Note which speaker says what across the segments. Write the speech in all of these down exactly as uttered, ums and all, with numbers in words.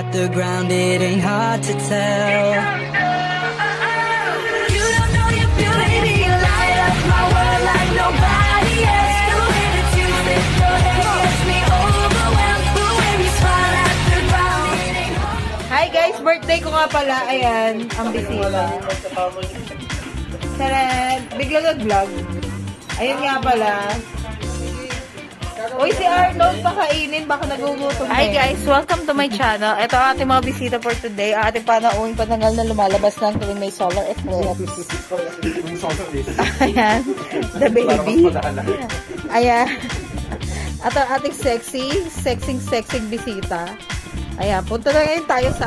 Speaker 1: at the ground, it ain't hard to tell. You don't know your beauty, you light up my world like nobody else. The way that you flip your hair gets me overwhelmed. The way you smile at the ground, it ain't hard.
Speaker 2: Hi guys, birthday ko nga pala. Ayan, ang bisita. Taran, bigla nag-vlog. Ayun nga pala. Uy, si Arnold pakainin. Baka nagugutom na. Hi guys, welcome to my channel. Ito ang ating mga bisita for today. Ang ating panauwing panangal na lumalabas ng tuwing may solar eclipse. Ayan, the baby. Ayan. At ang ating sexy, sexing, sexing bisita. Ayan, punta na ngayon tayo sa...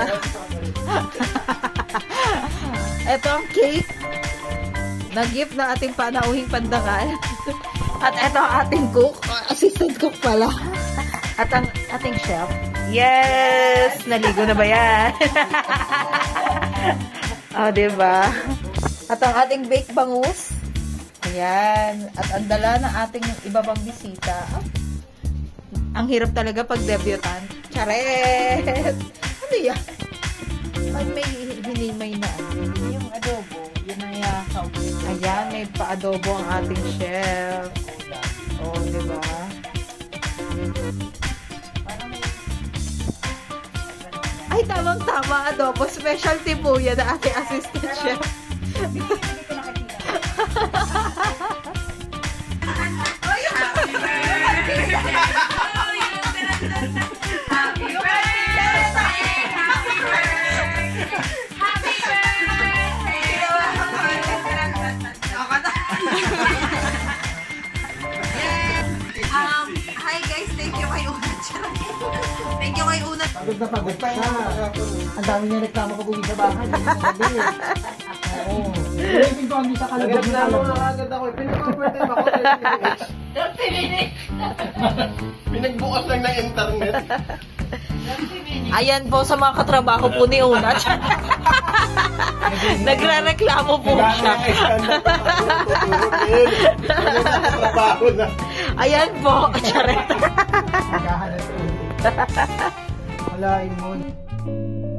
Speaker 2: Ito ang cake na gift ng ating panauhing pandangal. At ito ang ating cook. Assistant cook pala. At ang ating chef. Yes! Naligo na ba yan? Oh, diba? At ang ating bake bangus. Ayan. At ang dala ng ating iba pang bisita. Oh, ang hirap talaga pag debutant. Charet! Ano yan? Ay, may hinimay na. Yung adobo. Yun ang yakaw. Ayan, may pa-adobo ang ating chef. Oh, diba? Ay, tamang-tama adobo. Specialty po yan na ating assistant chef.
Speaker 3: Pagod na pagod pa siya. Ang dami niya reklamo pag uwi sa bahay. Oo. Pinipin ko ang isa kalabog na kalabog. Nagagad ako. Pinag-overtime ako. Pinagbukas lang ng internet.
Speaker 2: Ayan po sa mga katrabaho po ni Una. Nagre-reklamo po siya. Ayan po. Charet.
Speaker 3: Wala, mo.